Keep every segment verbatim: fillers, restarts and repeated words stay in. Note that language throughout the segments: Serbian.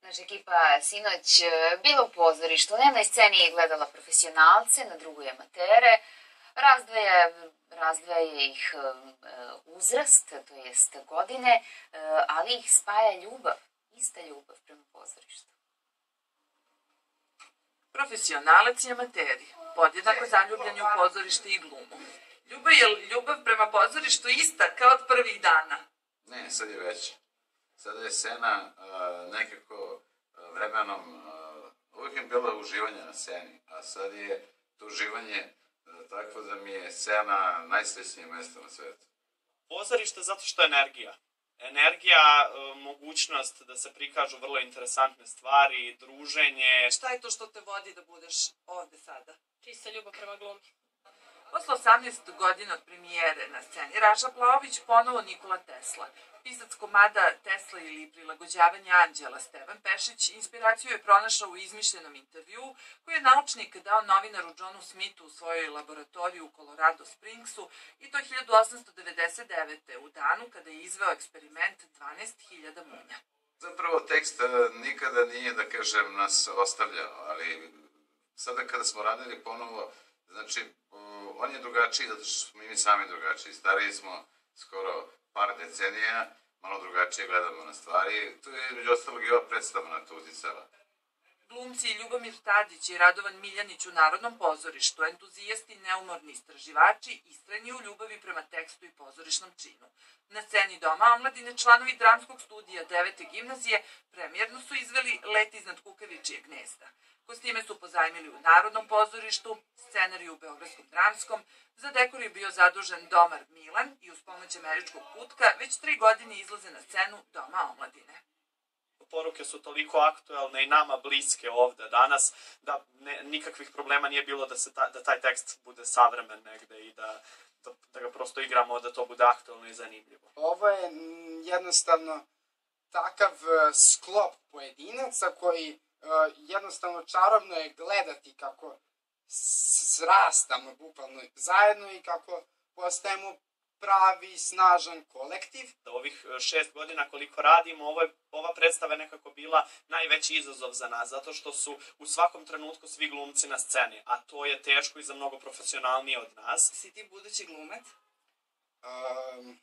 Naša ekipa sinoć bila u pozorištu, na jednoj sceni je gledala profesionalce, na drugoj amatere, razdvaja, razdvaja ih uzrast, to jest godine, ali ih spaja ljubav, ista ljubav prema pozorištu. Profesionalac i amateri, podjednako zaljubljeni u pozorište i glumu. Ljubav je ljubav prema pozorištu ista kao od prvih dana? Ne, sad je veća. Sada je scena nekako vremenom, uvijek je bilo uživanje na sceni, a sad je to uživanje takvo da mi je scena najsrećnije mesto na svetu. Pozorište zato što je energija. Energija, mogućnost da se prikažu vrlo interesantne stvari, druženje. Šta je to što te vodi da budeš ovde sada? Čista ljubav prema glumi. Posle osamnaest godina od premijere na sceni, Raša Plaović ponovo Nikola Tesla. Pisac komada Tesla ili prilagođavanje anđela Stevan Pešić inspiraciju je pronašao u izmišljenom intervjuu koji je naučnik dao novinaru Johnu Smithu u svojoj laboratoriji u Colorado Springsu i to hiljadu osamsto devedeset devete. u danu kada je izveo eksperiment dvanaest hiljada munja. Zapravo tekst nikada nije, da kažem, nas ostavljao, ali sada kada smo radili ponovo, znači, on je drugačiji zato što smo mi sami drugačiji. Stariji smo skoro par decenija, malo drugačije gledamo na stvari. Tu je među ostalog i ova predstava na to uticala. Glumci Ljubomir Tadić i Radovan Miljanić u Narodnom pozorištu, entuzijasti i neumorni istraživači, istrajni u ljubavi prema tekstu i pozorišnom činu. Na sceni Doma omladine članovi dramskog studija devete gimnazije premijerno su izveli Let iznad kukavičijeg gnezda. Kostime su pozajmili u Narodnom pozorištu, scenariju u Beogradskom dramskom, za dekor je bio zadužen domar Milan i uz pomoć američkog kutka već tri godine izlaze na scenu Doma omladine. Poruke su toliko aktuelne i nama bliske ovde danas, da ne, nikakvih problema nije bilo da, se ta, da taj tekst bude savremen negde i da, da, da ga prosto igramo, da to bude aktuelno i zanimljivo. Ovo je m, jednostavno takav sklop pojedinaca koji uh, jednostavno čarobno je gledati kako srastamo bukvalno zajedno i kako postajemo pravi, snažan kolektiv. Da ovih šest godina koliko radimo, ovo je, ova predstava je nekako bila najveći izazov za nas, zato što su u svakom trenutku svi glumci na sceni, a to je teško i za mnogo profesionalnije od nas. Si ti budući glumac? Um,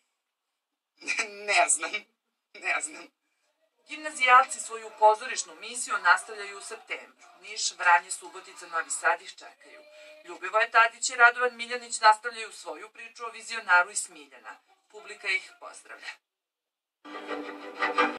ne znam, ne znam. Gimnazijalci svoju pozorišnu misiju nastavljaju u septembru. Niš, Vranje, Subotica, Novi Sad ih čekaju. Ljubivoje Tadić i Radovan Miljanić nastavljaju svoju priču o vizionaru iz Smiljana. Publika ih pozdravlja.